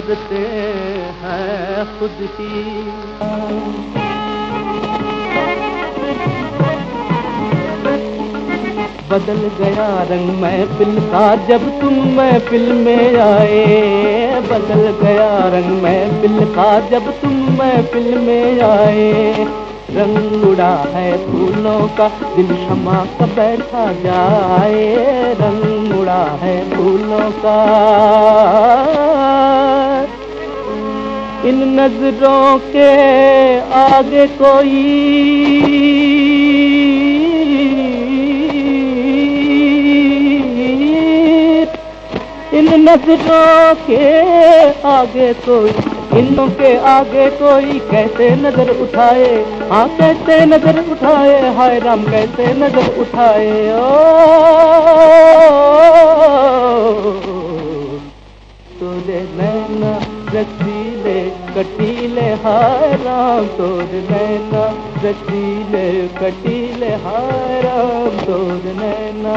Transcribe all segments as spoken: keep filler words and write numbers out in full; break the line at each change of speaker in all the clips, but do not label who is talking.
करते हैं खुद ही। बदल गया रंग महफिल का जब तुम महफिल में आए, बदल गया रंग महफिल का जब तुम महफिल में आए। रंग उड़ा है फूलों का दिल शमा का बैठा जाए, रंग उड़ा है फूलों का। इन नजरों के आगे कोई, इन नजरों के आगे कोई, इनों के आगे कोई कैसे नजर उठाए, हाँ कैसे नजर उठाए, हाय राम कैसे नजर उठाए। ओ तोरे नैना रसीले कटीले, हाय राम तोरे नैना रसीले कटीले, हाय राम तोरे नैना।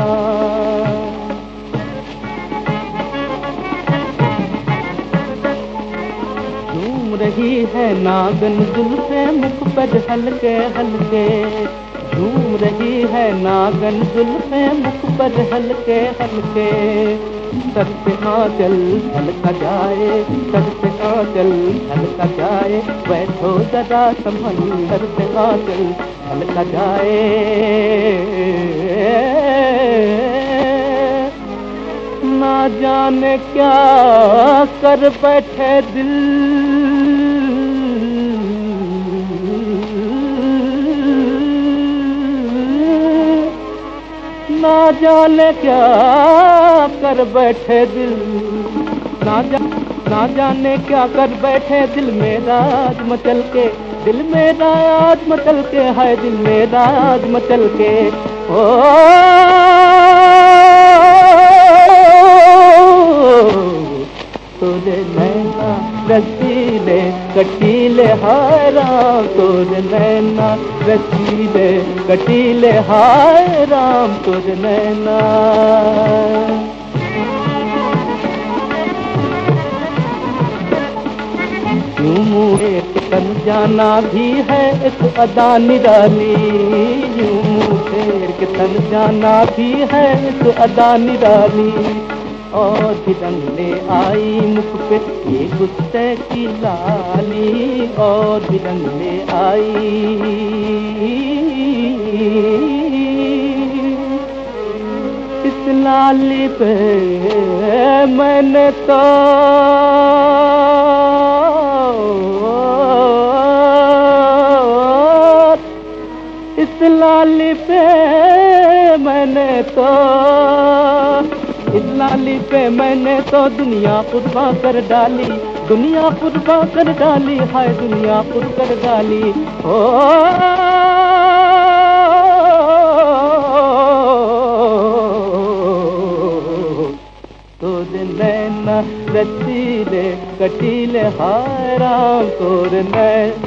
रही है नागन जुल्फे मुख पर हल्के हल्के, झूम रही है नागन जुल्फे मुख पर हल्के हल्के। सर से आंचल हल्का जाए, सर से आंचल हल्का जाए, बैठो जरा संभल, सर से आंचल हल्का जाए। ना जाने क्या कर बैठे दिल, ना जाने क्या कर बैठे दिल, ना जा ना जाने क्या कर बैठे दिल मेरा आज मचल के, दिल मेरा आज मचल के, है दिल मेरा आज मचल के। ओ तोरे नैना रसीले कटीले, हाय राम तोरे नैना रसीले कटीले, हाय राम तोरे नैना। यूं मुँह तन जाना भी है एक अदा निराली, यूं मुँह के तन जाना भी है एक अदा निराली। और भी रंग ले आई मुख पे ये गुस्से की लाली, और भी रंग ले आई। इस लाली पे मैंने तो इस लाली पे मैंने तो इस लाली पे मैंने तो दुनिया कुर्बा कर डाली, दुनिया कुर्बा कर डाली, हाय दुनिया कुर्बा कर डाली। ओ तोरे नैना रसीले कटीले, हाय राम तोरे नैना